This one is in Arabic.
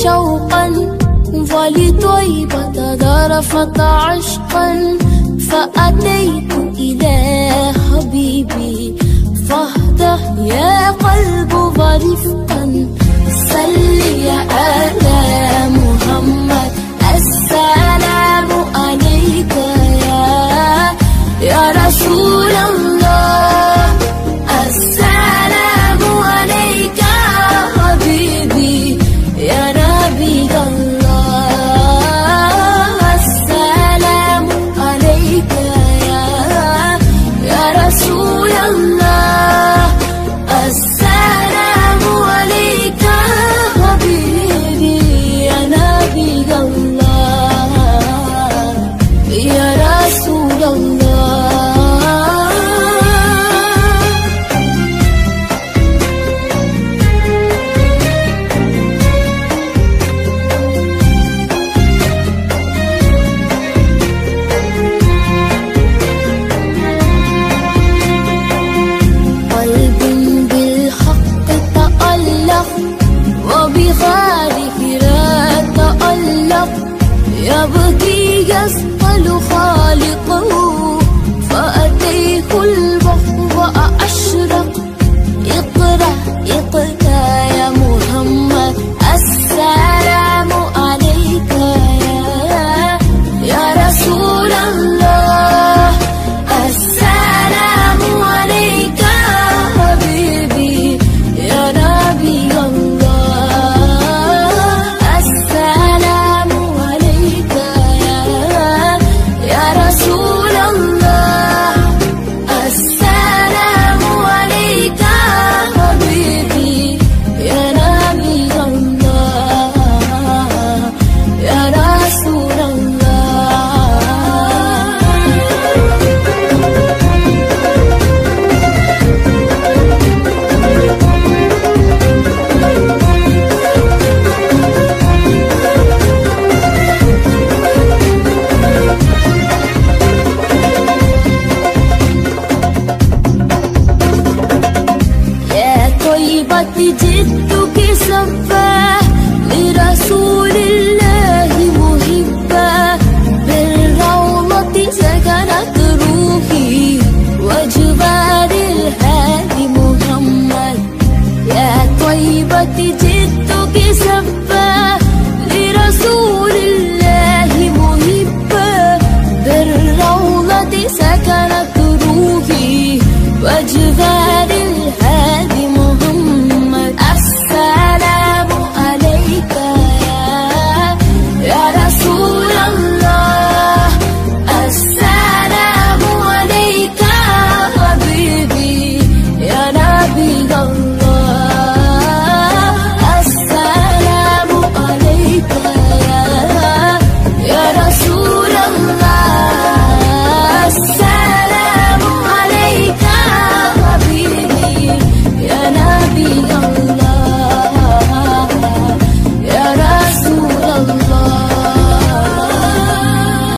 شوقا ولطيبة ذرفت عشقا، فأتيت إلى حبيبي فاهدأ يا قلب ورفقا. صل على محمد السلام عليك يا رسول الله، السلام عليك حبيبي يا نبي الله، السلام عليك يا رسول الله، السلام عليك حبيبي يا نبي الله يا رسول الله. وبغارك لا تألق، يبكي يسأل خالقه، فأتيه البحر وأشرق. اقرأ اقرأ يا محمد